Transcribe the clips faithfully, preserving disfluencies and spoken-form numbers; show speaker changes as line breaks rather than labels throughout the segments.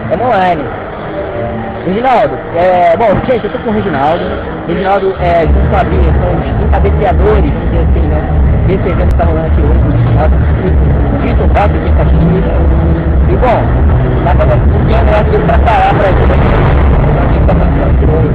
É Moane. Reginaldo, é, bom, gente, eu tô com o Reginaldo. Reginaldo, é, junto com a Bia, são os encabeçadores, assim, né? Esse evento que tá rolando aqui hoje, o Reginaldo, o Vitor Bato de Caxias. E, bom, tá falando um dia melhor que ele pra falar pra gente aqui, pra quem tá passando aqui hoje.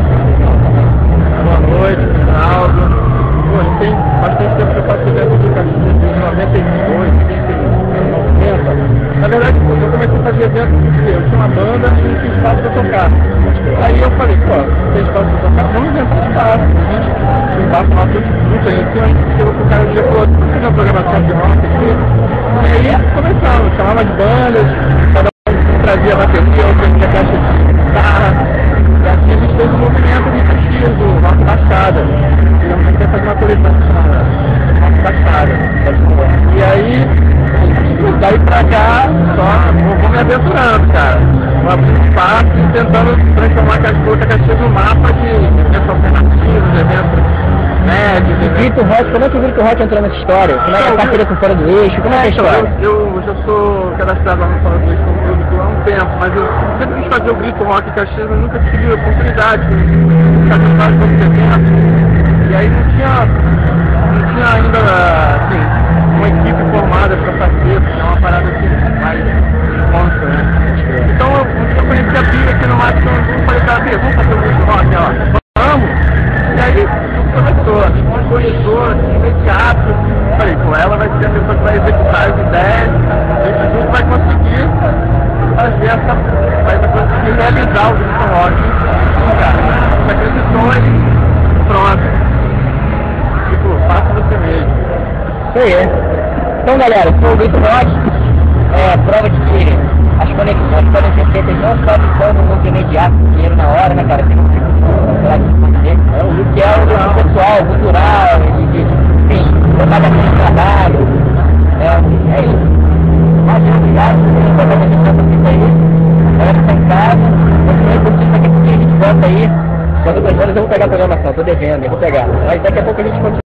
Boa noite, Reginaldo. Pô, a gente tem bastante tempo que eu faço evento de Caxias, desde noventa e dois, noventa. Na verdade, eu comecei a fazer evento porque eu tinha uma banda e não tinha espaço pra tocar. Aí eu falei, pô, tem espaço pra tocar? Vamos inventar espaço. A gente tinha espaço lá, tudo, tudo aí. Então a gente chegou pro cara e falou, vamos fazer uma programação de rock aqui. E aí começamos, chamava as bandas, cada um trazia bateria, outro trazia caixa de guitarra. E assim a gente fez um movimento de Caxias, do Rock Baixada. Então a gente vai fazer uma coleção chamada Rock Baixada. E aí, daí pra cá, só vou, vou me aventurando, cara. Vou abrindo espaço e tentando transformar a Caxias no mapa de eventos alternativos, eventos médios.
Vitor Rock, como é que o Vitor Rock entrou nessa história? Como é que é a parceria com Fora do Eixo? Como é que é a história?
Eu, eu já sou cadastrado lá no Fora do Eixo como produtor há um tempo, mas eu sempre quis fazer o Grito Rock em Caxias, mas nunca tive a oportunidade de cadastrar todos os eventos. E aí não tinha, não tinha ainda, assim, uma equipe formada para fazer, porque é uma parada assim, mais responsa, né? Então eu, eu conheci a Bia aqui no Mato, eu falei pra Bia, vamos fazer o Grito Rock? Ela, vamos! E aí começou, a gente conheceu assim, imediato. Falei, pô, ela vai ser a pessoa que vai executar as ideias, a gente junto vai conseguir fazer essa, vai conseguir realizar o Grito Rock. Cara, você acreditou e pronto. Tipo, faça você mesmo.
Isso aí. Então, galera, foi o Grito Rock, é prova de que as conexões podem ser feitas não só buscando um imediato, dinheiro na hora, né, cara? Tem um tipo é o que é o pessoal, cultural, de, de, enfim, botar bastante trabalho. É, é isso. Mas obrigado por botar bastante tempo aí. Galera que tá em casa, continue curtindo daqui a pouquinho a gente volta aí. Quando duas horas eu vou pegar a programação, tô devendo, eu vou pegar. Mas daqui a pouco a gente continua.